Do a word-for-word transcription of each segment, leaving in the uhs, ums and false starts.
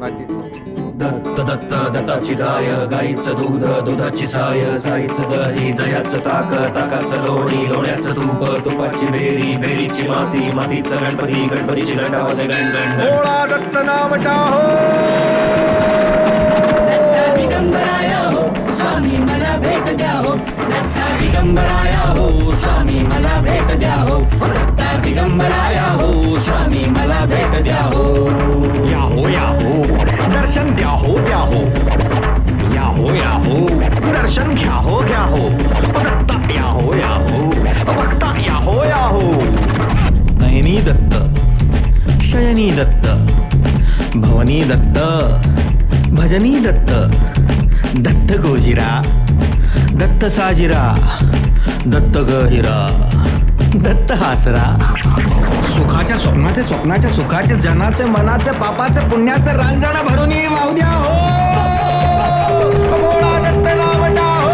मुलाखती. दत्त दत्त दत्ताची गाय, गाईचं दूध, दुधाची साय, साईचं दही, दह्याचं ताक, ताकाचं लोणी, लोण्याचं तूप, तुपाची बेरी, बेरीची माती, मातीचं गणपती, गणपतीची घंटा वाजे गण गण. भोळा दत्त नाम टाहो. दत्ता दिगंबराया हो, स्वामी मला भेट द्या हो. दत्ता दिगंबराया हो, स्वामी मला भेट द्या हो. दत्ता दिगंबराया हो, स्वामी मला भेट द्या हो. या हो या हो, दर्शन द्या हो द्या हो. या हो या हो, दर्शन घ्या हो घ्या हो. दत्ता या हो या हो, भक्ता या हो या हो. नयनी दत्त, शयनी दत्त, भवनी दत्त, भजनी दत्त, दत्त गोजिरा, दत्त साजिरा, दत्त गहिरा, दत्त हासरा. सुखाच्या स्वप्नाचे, स्वप्नाच्या सुखाचे, जनाचे मनाचे, पापाचे पुण्याचे रांजण भरून वाहू द्या हो. भोळा दत्त नाम टाहो.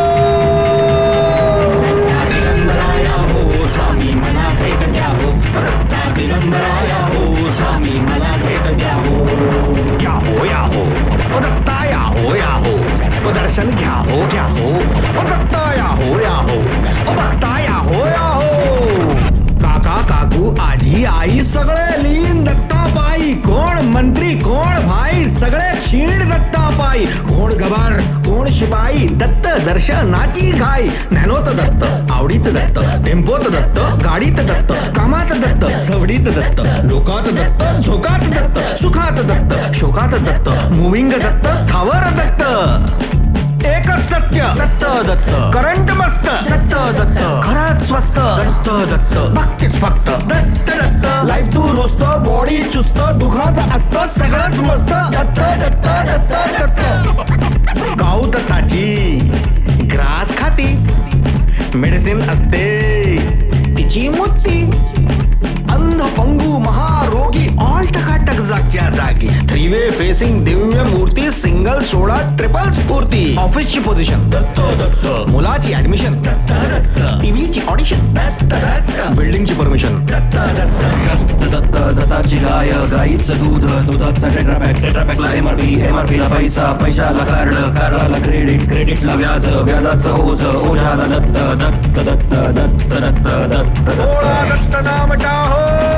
दत्ता दिगंबराया हो, स्वामी मला भेट द्या हो. दत्ता दिगंबराया हो, स्वामी मला भेट द्या हो. या हो या हो, दत्ता या हो या हो. दर्शन घ्या हो घ्या हो. दत्ता या हो या हो, भक्ता या हो या हो. काका काकू आजी आई सगळे लीन दत्ता पायी. कोण मंत्री कोण भाई, सगळे क्षीण दत्ता पायी. कोण गबार कोण शिपाई, दत्त दर्शनाची घाई. ज्ञानोत दत्त, आवडीत दत्त, टेम्पोत दत्त, गाडीत दत्त, कामात दत्त, सवडीत दत्त, लोकात दत्त, झोकात दत्त, सुखात दत्त, शोकात दत्त, मुविंग दत्त, स्थावर दत्त. एकच सत्य दत्त दत्त, करंट मस्त दत्त दत्त, खरंच स्वस्त दत्त दत्त, भक्तीच फक्त दत्त दत्त. लाईफ तू रुस्त, बॉडी चुस्त, दुखाचं असतं सगळंच मस्त दत्त दत्त दत्त दत्त. गाऊ दत्ताची ग्रास खाती, मेडिसिन असते तिची मुक्ती. अंध पंगू महारोगी ऑल टकाटक जागच्या जागी. थ्री वे फेसिंग दिव्य मूर्ती, सिंगल सोळा ट्रिपल स्फूर्ती. ऑफिसची पोझिशन दत्त दत्त, मुलाची ऍडमिशन दत्त दत्त, टीव्हीची ऑडिशन दत्त दत्त, बिल्डिंगची परमिशन दत्त दत्त. दत्त दत्त दत्ताची गाय, गाईचं दूध, दुधाचा टेट्रापॅक, टेट्रापॅकला एमआरपी, एमआरपीला पैसा, पैशाला कार्ड, कार्डाला क्रेडिट, क्रेडिटला व्याज, व्याजाचं ओझ, ओझाला दत्त दत्त दत्त दत्त दत्त दत्त. भोळा दत्त नाम टाहो.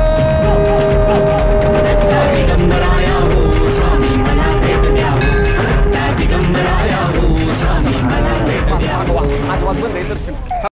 दत्ता दिगंबराया हो, स्वामी मला भेट द्या हो. दत्ता दिगंबराया हो, स्वामी मला भेट द्या हो.